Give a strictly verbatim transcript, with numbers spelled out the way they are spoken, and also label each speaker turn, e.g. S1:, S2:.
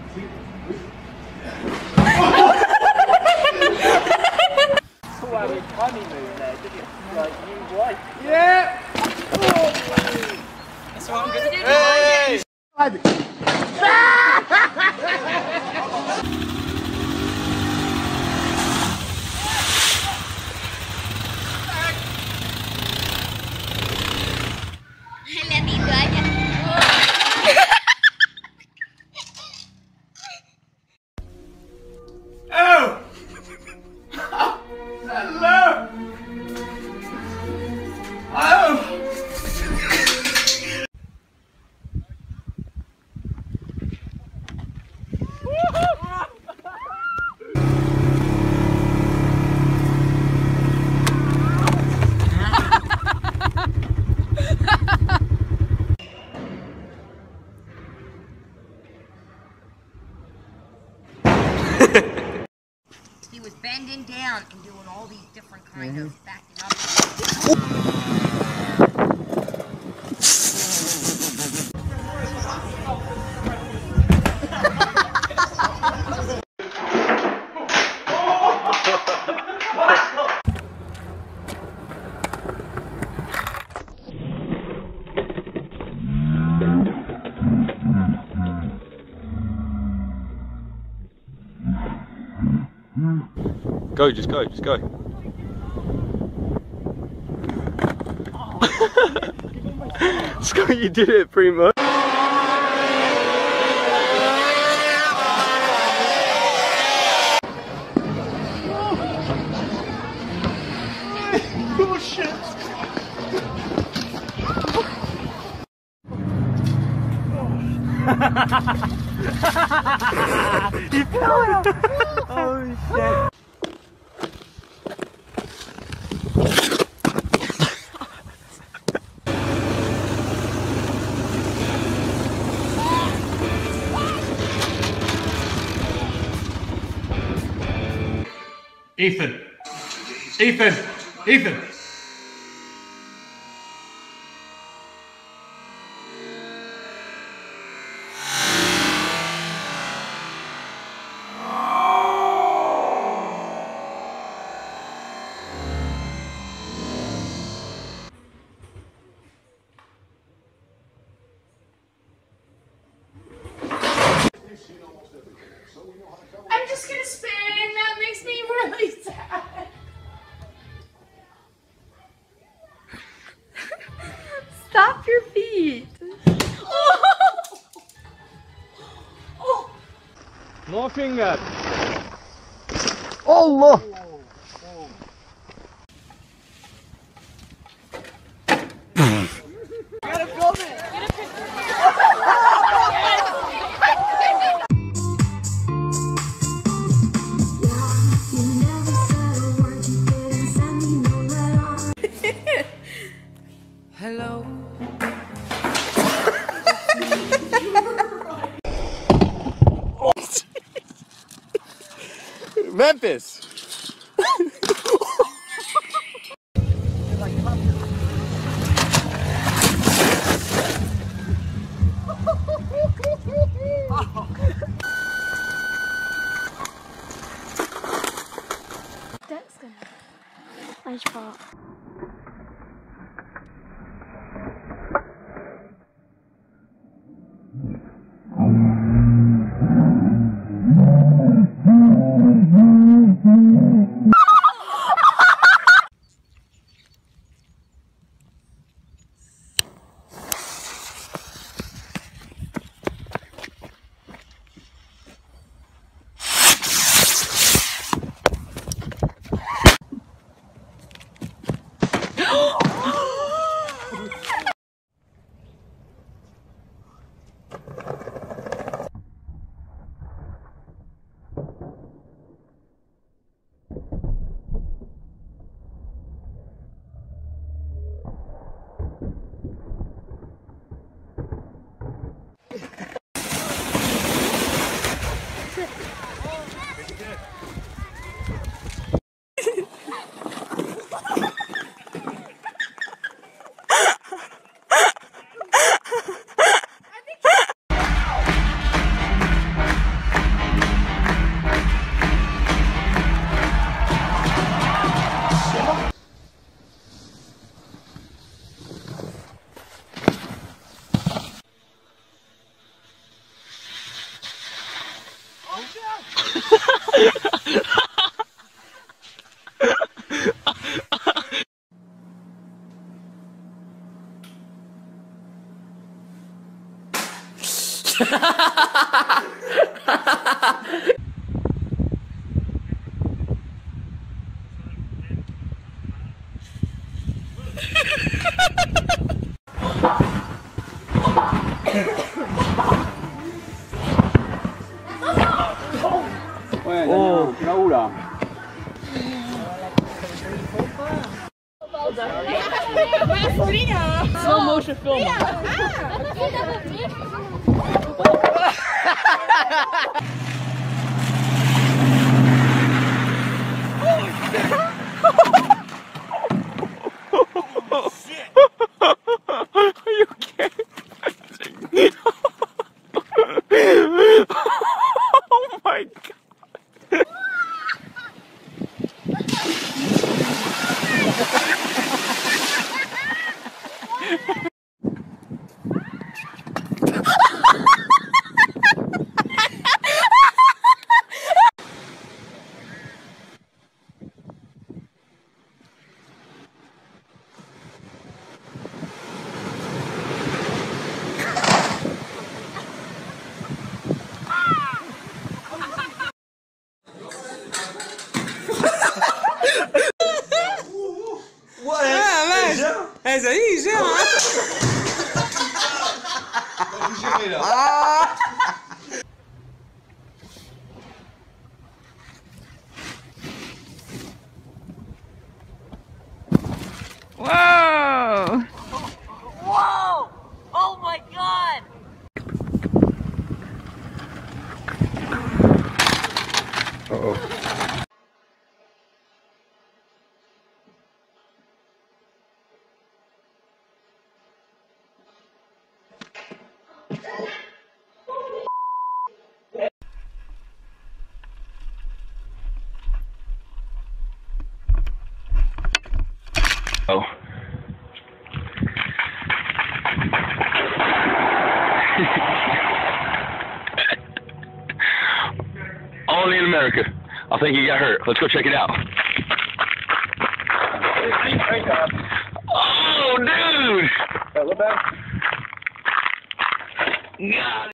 S1: honeymoon there, didn't you? Like new wife.
S2: Yeah!
S3: That's what I'm gonna do.
S2: Hey!
S4: Lebih banyak.
S2: Oh! Hello! Oh!
S4: He was bending down and doing all these different kinds
S2: Mm-hmm.
S4: of backing up.
S5: Go, just go, just go. Scott, you did it pretty much.
S2: Oh shit! You fell it! Oh shit! Ethan! Ethan! Ethan!
S3: I'm just gonna spin. That makes me really sad.
S6: Stop your feet.
S5: No finger.
S2: Allah!
S3: Hello.
S5: Memphis.
S6: That's gonna. Nice part.
S1: 喂，哦，跳舞了。Slow motion film.
S5: Are you okay? Oh my god.
S2: É isso aí, já! Ah!
S4: Whoa! Whoa! Oh my god!
S5: Uh-oh. Oh. Only in America. I think he got hurt. Let's go check it out. Oh, dude!
S1: What about?
S5: God.